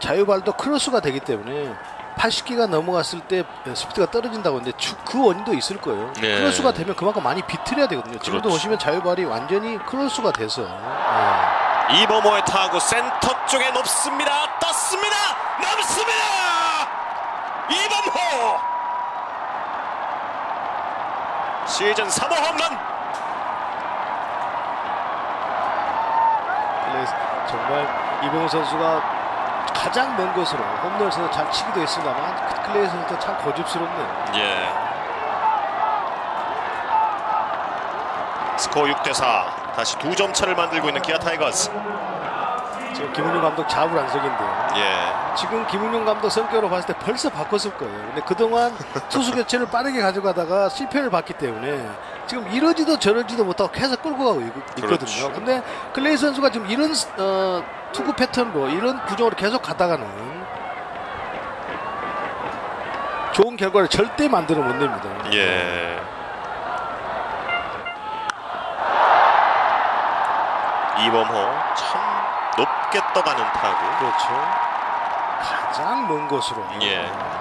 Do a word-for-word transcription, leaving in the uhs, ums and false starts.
자유발도 크로스가 되기 때문에 팔십 기가 넘어갔을 때 스피드가 떨어진다고 하는데 그 원인도 있을 거예요. 네. 크로스가 되면 그만큼 많이 비틀어야 되거든요. 지금도 그렇죠. 보시면 자유발이 완전히 크로스가 돼서 네. 이범호의 타구 센터 쪽에 높습니다. 떴습니다. 넘습니다. 이범호 시즌 삼 호 홈런. 정말 이범호 선수가 가장 먼 곳으로 홈런에서 잘 치기도 했습니다만 클레이 선수도 참 고집스럽네요. 예. 스코어 육 대 사. 다시 두 점 차를 만들고 있는 기아 타이거스. 지금 김은용 감독 자불안석인데요. 예. 지금 김은용 감독 성격으로 봤을 때 벌써 바꿨을 거예요. 근데 그동안 투수 교체를 빠르게 가져가다가 실패를 봤기 때문에 지금 이러지도 저러지도 못하고 계속 끌고 가고 있, 있거든요. 그렇죠. 근데 클레이 선수가 지금 이런 어, 투구 패턴으로 이런 구종으로 계속 가다가는 좋은 결과를 절대 만들어 못 냅니다. 예. 이범호 참 높게 떠가는 타구. 그렇죠. 가장 먼 곳으로. 예.